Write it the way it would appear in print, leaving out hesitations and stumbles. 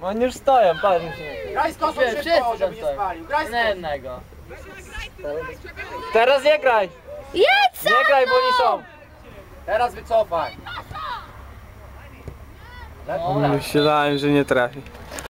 Oni już stoją, patrz. Graj z kosą szybko, żeby nie spalił. Graj z kosą. jednego. Teraz nie graj! Jedź! Nie graj, bo oni są! Teraz wycofaj. Myślałem, że nie trafi.